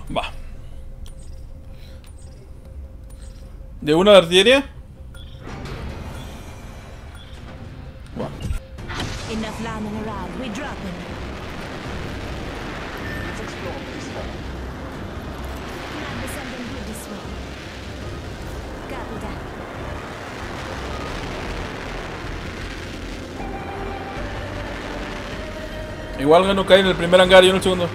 Va. ¿De una de artillería? Va. Enough lambing around. We drop him. Let's explore this way. Might be something good this way. Copy that. Igual que no cae en el primer hangar y en el segundo.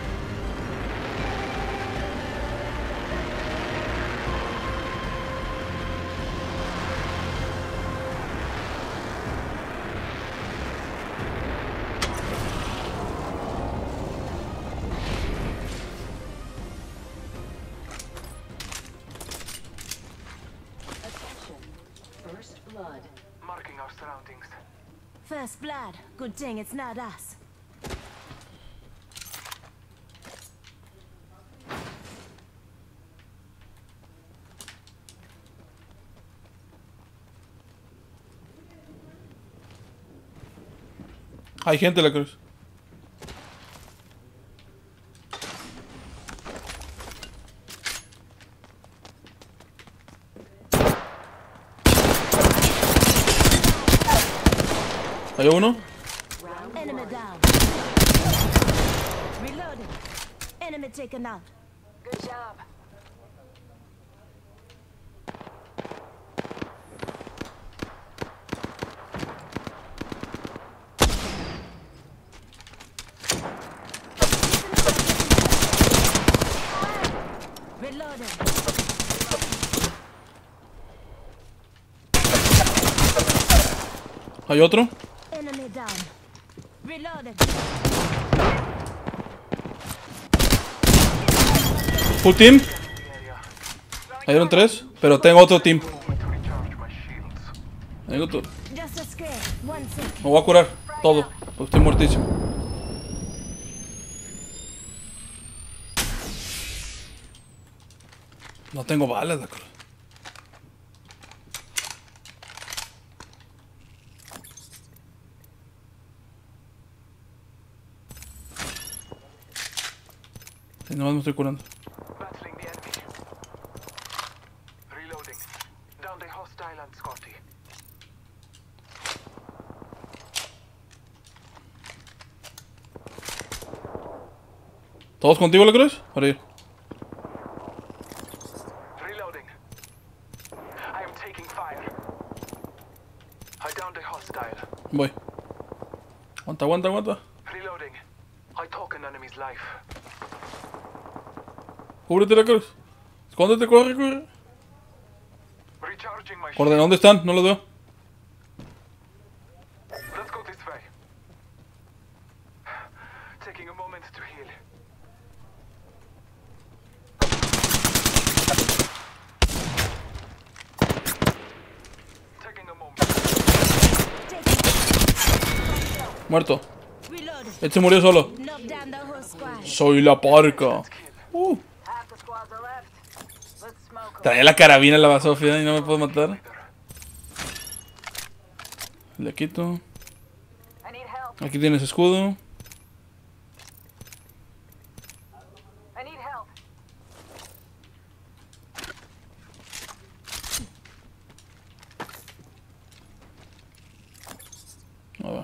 Attention. First blood. Marking our surroundings. First blood. Good thing it's not us. Hay gente en la cruz. ¿Hay uno? Enemy down. Reloading. Enemy taken out. Good job. Reloading. ¿Hay otro? Enemy down. Reloading. Full team. Hay un 3, pero tengo otro team. To recharge my shields. Tengo otro. Just a scare. 1 second. Me voy a curar todo, porque estoy muertísimo. No tengo balas, la cruz. Sí, nomás me estoy curando. Battling the enemy. Reloading. Down the hostile and Scotty. ¿Todos contigo, la cruz? Para ir. Reloading. I am taking fire. I downed a hostile. Voy. Aguanta, aguanta, aguanta. Reloading. I took an enemy's life. Cúbrete, la cruz. Escóndete, corre, corre. Recharging my Orden, shield. ¿dónde están? No los veo. Let's go this way. Taking a moment to heal. Taking a moment. Muerto. Reloading. Este se murió solo. Knock down the whole squad. Soy la parca. Half the squads are left. Let's smoke 'em. Traía la carabina en la basofia y no me puedo matar. Le quito. I need help. Aquí tienes escudo. I need help. A ver.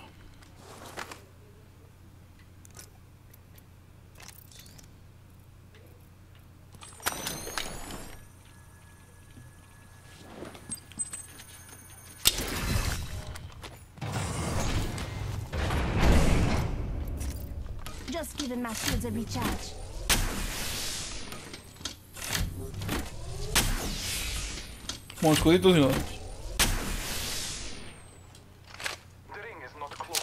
Just giving my shields a recharge. Con escuditos y no damos. The ring is not close.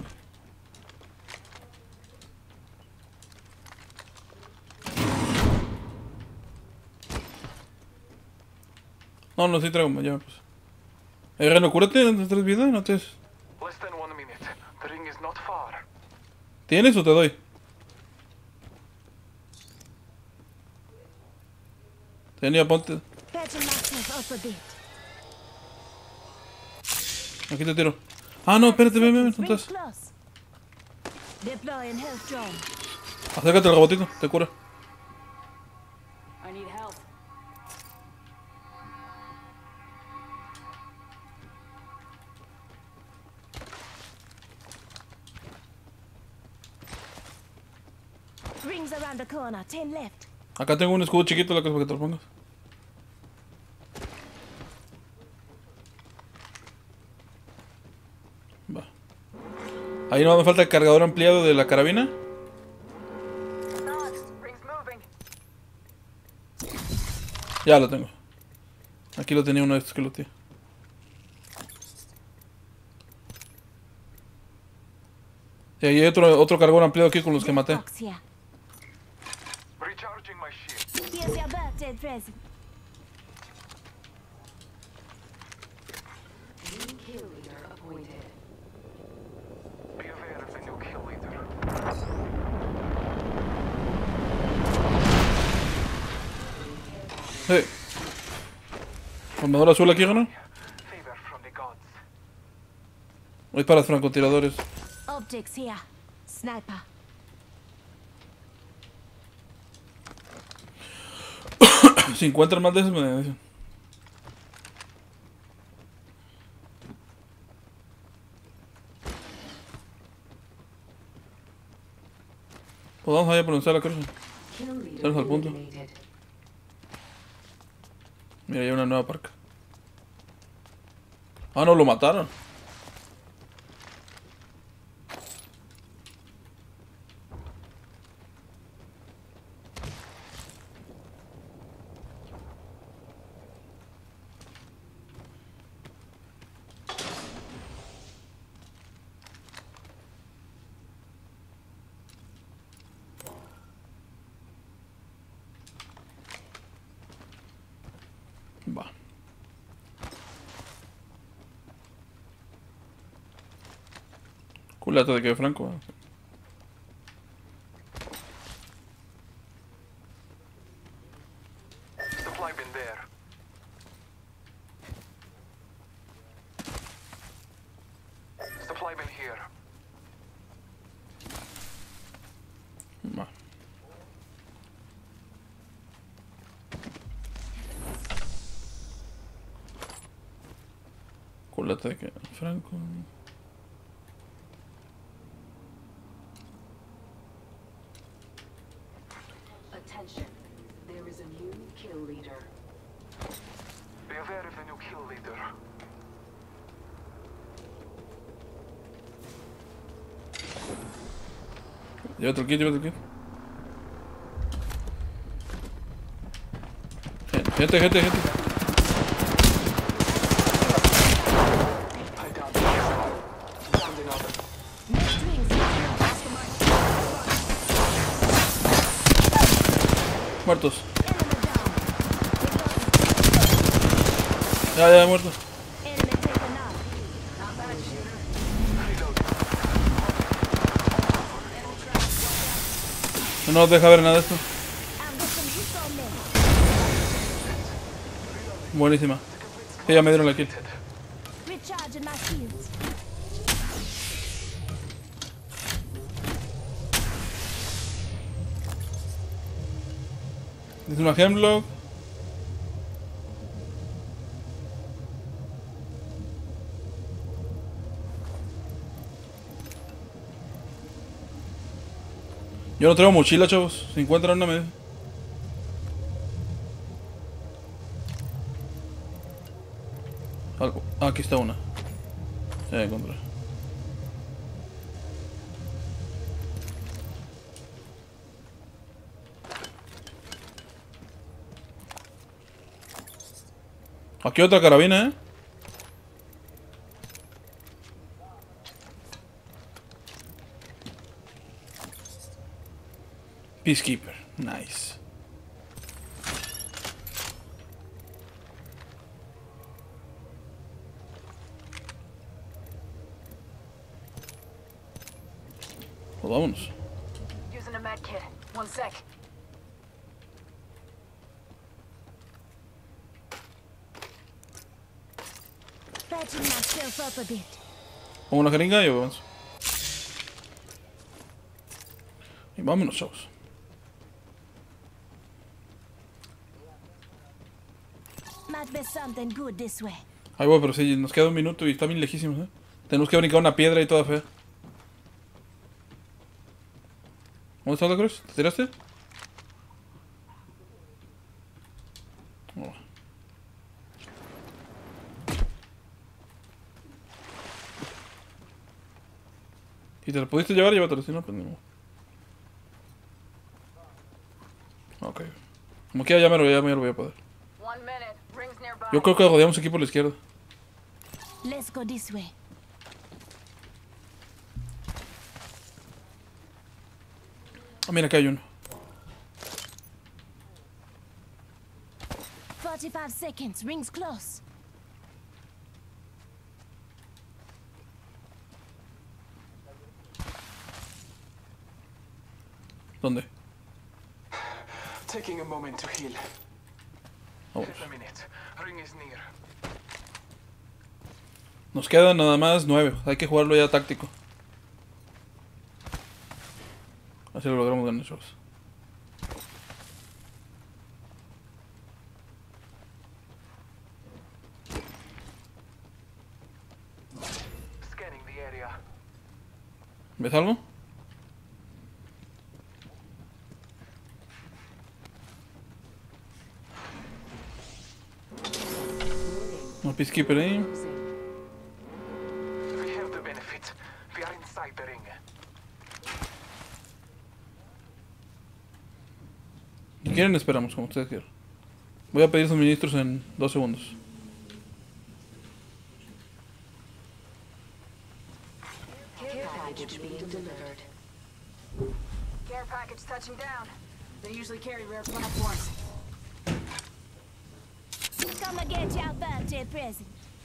No, no, sí traigo, ya me puse. Reno, cúrate, no traes vida, no te... Less than 1 minute. The ring is not far. ¿Tienes o te doy? Tenía, ponte. Patching myself up a bit. Aquí te tiro. Ah, no, espérate, ven, ven, ¿dónde Ring estás? close. Deploying health drone. Acércate al robotito, te cura. Rings around the corner. 10 left. Acá tengo un escudo chiquito, la cosa para que te lo pongas. Va. Ahí no me falta el cargador ampliado de la carabina. Not. Rings moving. Ya lo tengo. Aquí lo tenía uno de estos que lo tiene. Y ahí hay otro cargador ampliado aquí con los que maté. Box here. Recharging my shield. Here's your birthday present. New kill leader appointed. Be aware of the new kill leader. Hey. Armadura azul aquí, ¿no? Favor from the gods. Es para francotiradores. Optics here. Sniper. Si encuentran más de esos me dicen. Pues vamos allá a pronunciar la cruz. Kill leader Estamos al punto. eliminated. Mira, hay una nueva parca. Ah, no, lo mataron. Va. Culata de que Franco. Supply bin there. Supply bin here. Va. Culata de que Franco. Attention. There is a new kill leader. Be aware of the new kill leader. Llévate el kit, llévate el kit. Gente. I downed one. Downed another. Next rings. Muertos. Enemy down. Ya, muertos. Enemy taken out. Not bad, shooter. No nos deja ver nada de esto. I've got some hits on them. Buenísima. Sí, ya me dieron la kill. Recharging my shields. Es una Hemlock. Yo no traigo mochila, chavos. Si encuentran una me... Algo. Ah, aquí está una. Ya la encontré. Aquí otra carabina, ¿eh? Peacekeeper. Nice. Pues vámonos. Using a med kit. 1 sec. Patching myself up a bit. Pongo una jeringa y vamos. Y vámonos, chavos. Might be something good this way. Ahí voy, pero sí, nos queda un minuto y está bien lejísimos, ¿eh? Tenemos que brincar una piedra y toda fea. ¿Dónde está la cruz? ¿Te tiraste? Oh. Si te lo pudiste llevar, llévatelo, si no, pues no. Ok. Como quiera, ya me lo voy a poder. 1 minute. Rings nearby. Yo creo que rodeamos aquí por la izquierda. Let's go this way. Ah, mira, acá hay uno. 45 seconds. Rings close. ¿Dónde? Taking a moment to heal. Vamos. Just a minute. Ring is near. Nos quedan nada más 9. Hay que jugarlo ya táctico. Así lo logramos ganar, chavos. Scanning the area. ¿Ves algo? No peacekeeper ahí. We have the benefit. We are inside the ring. Si quieren, esperamos, como ustedes quieran. Voy a pedir suministros en 2 segundos. Care package being delivered. Care package touching down. They usually carry rare platforms. Come and get your birthday present.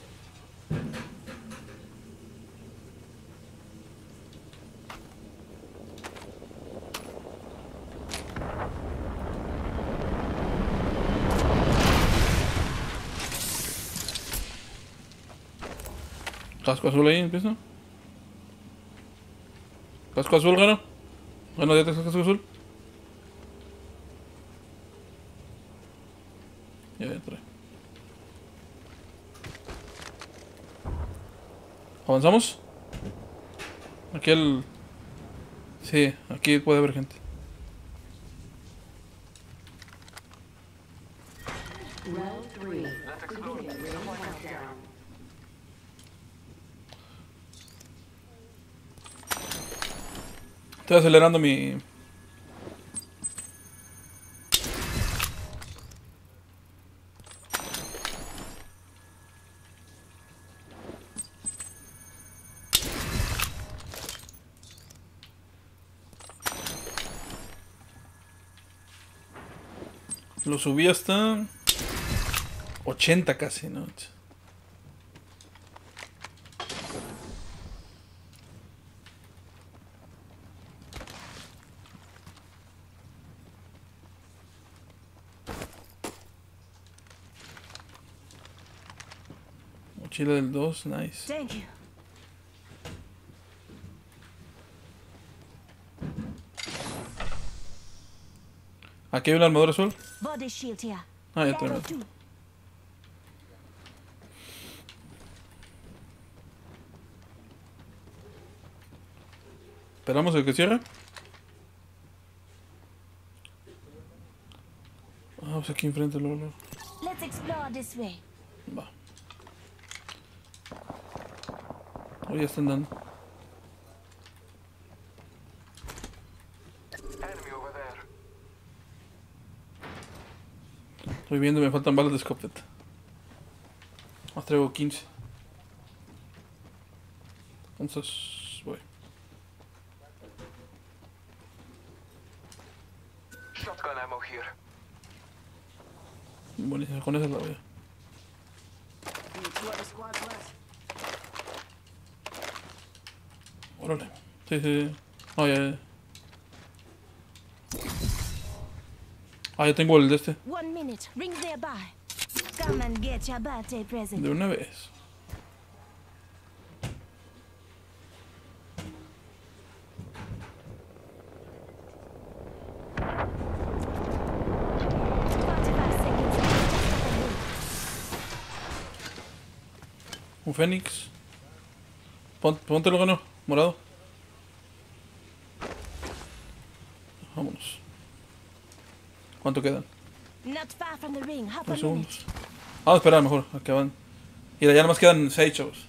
Casco azul ahí, empieza. Casco azul, gana. Bueno, ya te casco azul. Ya entré. ¿Avanzamos? Aquí el... Sí, aquí puede haber gente. Round 3. Let's explore. Beginning ring countdown. Estoy acelerando mi... Lo subí hasta 80 casi, ¿no? Mochila del 2, nice. Thank you. Aquí hay una armadura azul. Body shield here. Ah, ya Level tenemos. 2. Esperamos el que cierre. Vamos aquí enfrente, luego. Let's explore this way. Va. Oh, ya están dando. Enemy over there. Estoy viendo, me faltan balas de escopeta. Más traigo 15. Entonces, voy. Shotgun ammo here. Buenísimo, con esa la voy. Need 2 other squads left. Órale. Sí, sí. Ah, ya. Ah, ya tengo el de este. 1 minute. Rings nearby. Come and get your birthday present. De una vez. Un fénix. Póntelo, gano. Morado. ¿Cuánto quedan? Not far from the ring. Half a 2 minute. segundos. Vamos a esperar mejor, a que van. Y ya nomás quedan 6, chavos.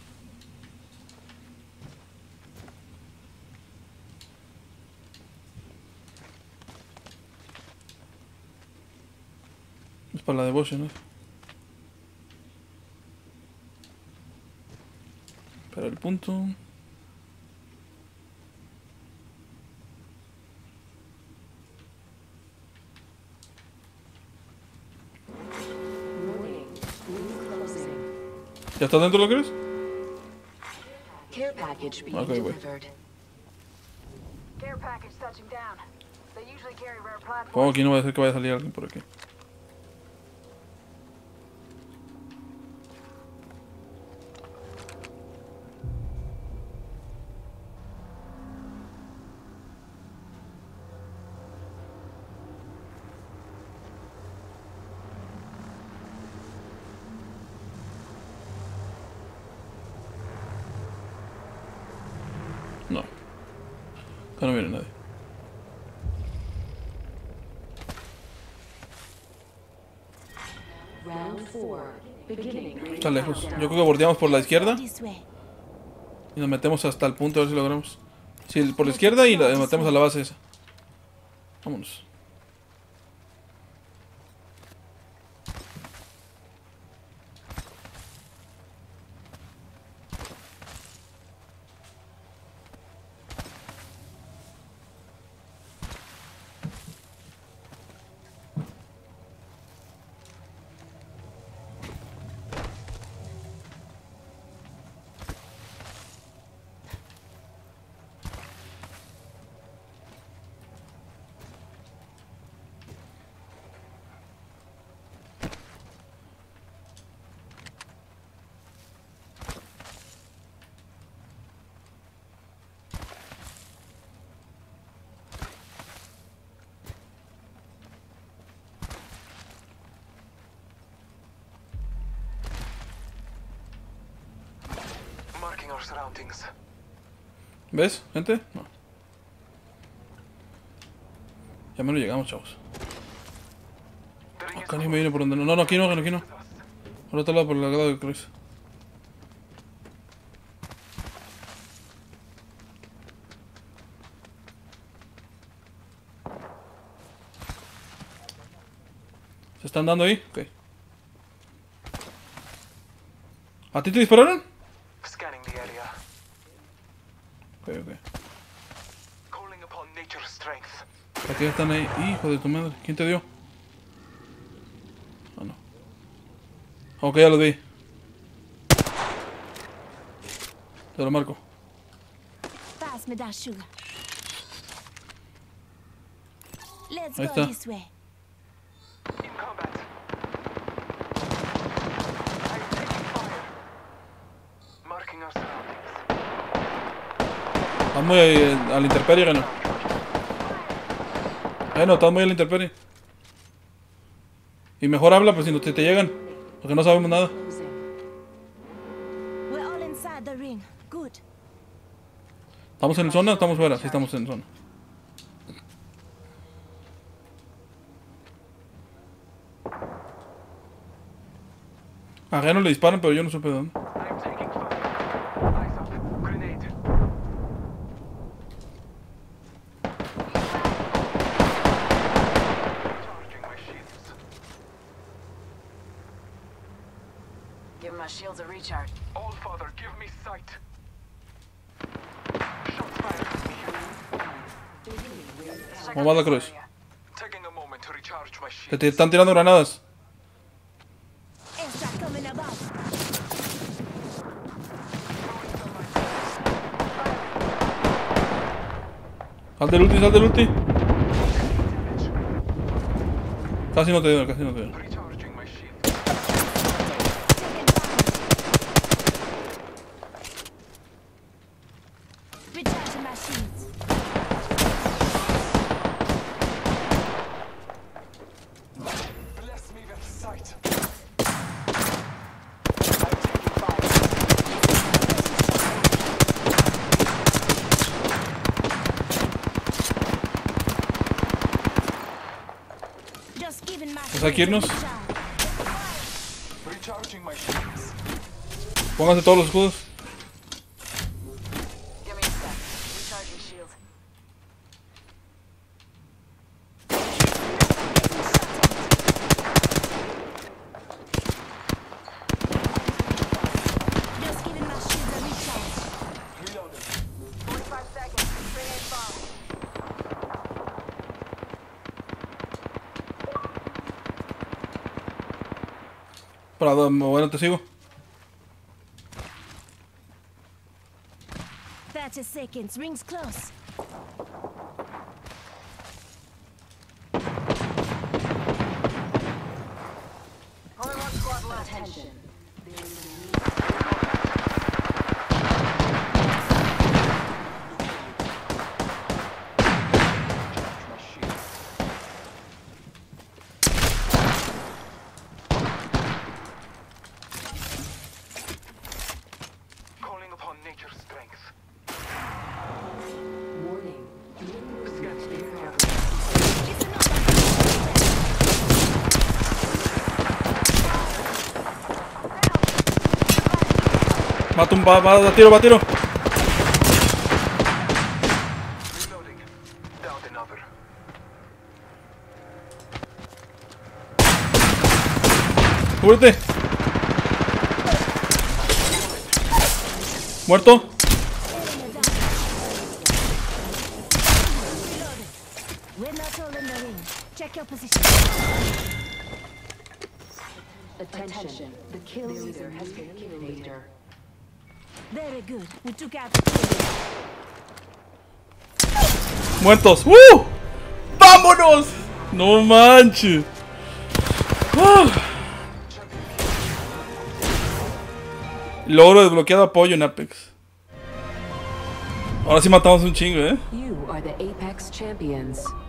Es para la devoción, ¿no? Para el punto. Warning. Ring closing. ¿Ya está dentro, lo crees? Care package being Okay, wait. delivered. Care package touching down. They usually carry rare platforms. Pongo aquí, no va a ser que vaya a salir alguien por aquí. No. Acá no viene nadie. Round 4. Beginning ring Está lejos. countdown. Yo creo que bordeamos por la izquierda This way. y nos metemos hasta el punto a ver si logramos. Sí, por la izquierda y la metemos a la base esa. Vámonos. Marking our surroundings. ¿Ves, gente? No. Ya menos llegamos, chavos. The ring is Acá ni me viene por donde no. No, no, aquí no, aquí no. with us. Por otro lado, por el lado de Cruz. ¿Se están dando ahí? Ok. ¿A ti te dispararon? Scanning the area. Ok, ok. Calling upon nature's strength. Aquí están ahí. Hijo de tu madre. ¿Quién te dio? Ah, no. Ok, ya lo vi. Te lo marco. Pass me that sugar. Let's Ahí go está. this way. In combat. I'm taking fire. Marking our surroundings. Estás muy a la intemperie, ¿no? No, estás muy a la intemperie. Y mejor habla, pues si no te llegan. Porque no sabemos nada. Closing. We're all inside the ring. Good. ¿Estamos en zona o estamos fuera? Sí, estamos en zona. A Geno le disparan, pero yo no supe de dónde. I'm taking fire. Eyes up. Grenade. Charging my shields. Give my shields a recharge. All Father, give me sight. Shots fired at me. Check ¿Cómo va out la this cruz? area. Taking a moment to recharge my Que shield. te están tirando granadas. Extra coming above. Sal del ulti, sal del ulti. Casi no te dio, casi no te dio. Recharging my shield. Recharging my shields. Bless me with sight. Just Giving my Pues hay que irnos. shields a recharge. Recharging my shields. Pónganse todos los escudos. Give me a sec. Recharging shield. Just giving my shields a recharge. Reloading. 45 seconds. Grenade bomb. Bueno, te sigo. 30 seconds. Rings close. Only one squad left. Attention. There is a new My shields. Calling upon nature's strength. warning. Scans the area. Listen up. Mata un va a tiro, va a tiro. Reloading. Downed another. Cúbrete. Muerto. We're not all in the ring. Check your position. Attention. The kill leader has been eliminated. Very good. We took out the kill. Muertos. ¡Vámonos! No manches. Logro desbloqueado apoyo en Apex. Ahora sí matamos un chingo, You are the Apex champions.